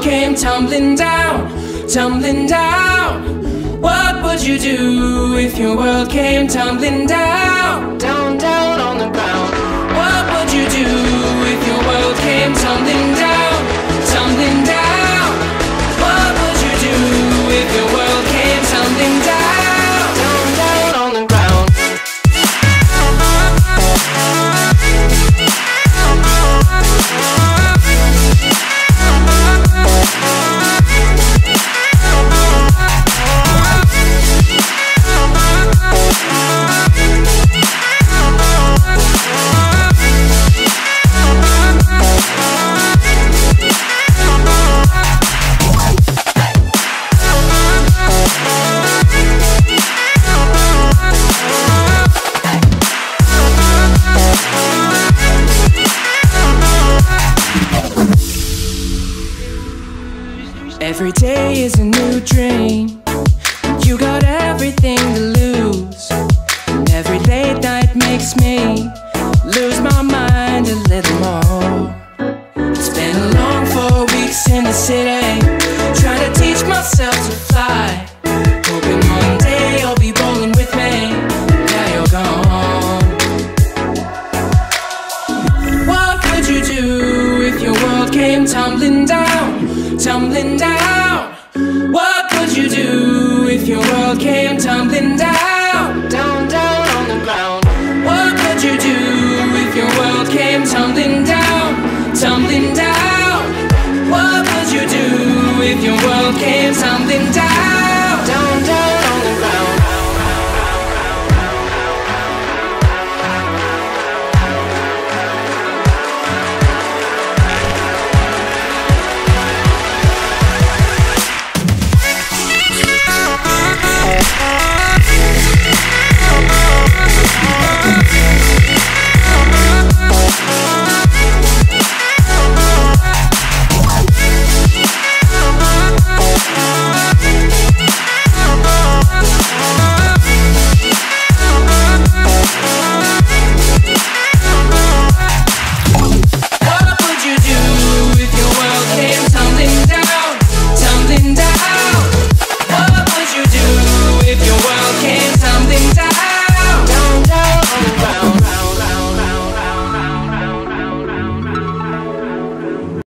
came tumbling down, tumbling down? What would you do if your world came tumbling down, down, down on the ground? What would you do if your world came tumbling down, tumbling down? What would you do if your world came tumbling down, down, down on the ground? Every day is a new dream. You got everything to lose, and every late night makes me lose my mind a little more. It's been a long 4 weeks in the city, trying to teach myself to fly, hoping one day you'll be rolling with me. Now you're gone. What would you do if your world came tumbling down, tumbling down? What would you do if your world came tumbling down, down, down on the ground? What would you do if your world came tumbling down, tumbling down? What would you do if your world came tumbling down?